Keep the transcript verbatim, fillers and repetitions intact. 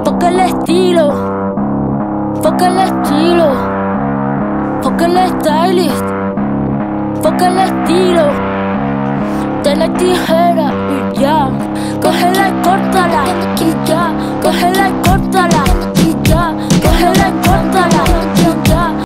Fuck el estilo, fuck el estilo, fuck el stylist, fuck el estilo. De la tijera y ya, cógela y córtala y ya, cógela